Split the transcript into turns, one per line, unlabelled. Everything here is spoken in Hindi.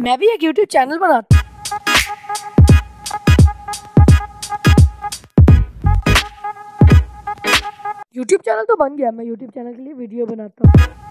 मैं भी एक यूट्यूब चैनल बनाता यूट्यूब चैनल तो बन गया, मैं यूट्यूब चैनल के लिए वीडियो बनाता हूँ।